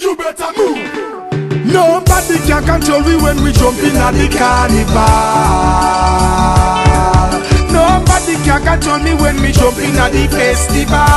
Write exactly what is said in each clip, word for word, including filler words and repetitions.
You better move. Nobody can control we when we jump in at the carnival. Nobody can control me when we jump in at the festival.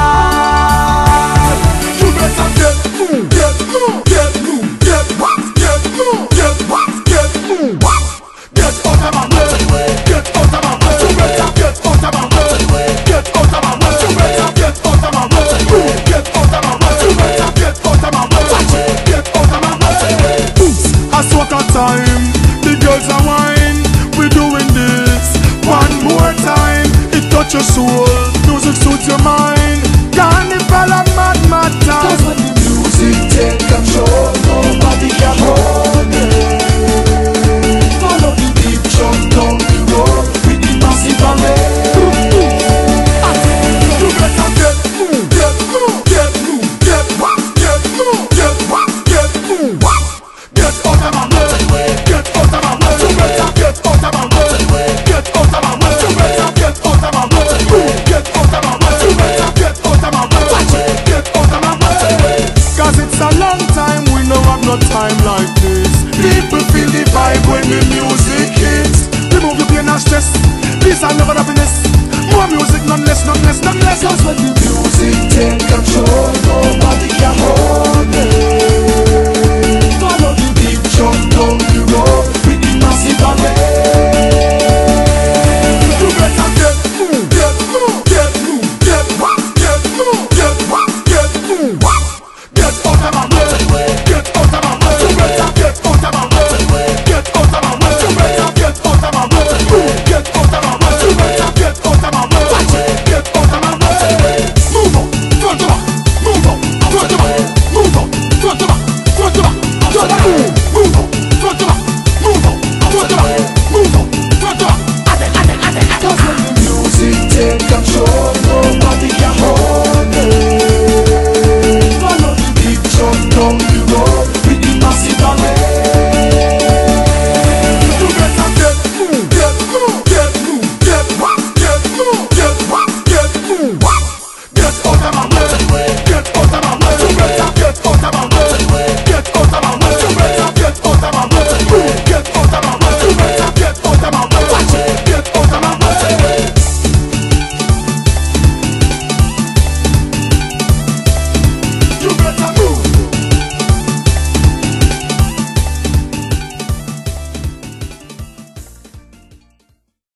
You better get move, get move, get move, get what, get move, get what, get move, what. Get out of my way, get out of my way. You better get out of my way, get out of my way. You better get out of my way, get out of my way. You better get out of my way, get out of my way. A soca time, the girls are wine. We doing this one more time. It touch your soul, music suits your mind. Carnival a mad, mad time. Cause when the music take control, nobody can hold it. Follow the beat, jump down the road with the massive array. You better get move, get move, get move, get what, get move, get what, get move, what. Get out of my way, get out of my way. You better get out of my way, get out of my way. You better get out of my way, get out of my way. You better get out of my way, get out of my way. Cause it's a long time, we no have no time like this. People feel the vibe when the music hits. Remove your pain and stress, peace and love and happiness. More music, none less, none less, none less. Cause when the music take control, nobody can hold it. Follow the beat, jump down the road with the massive array. You better get move, get move, get move, get what, get move, get what, get move, what. Get out of my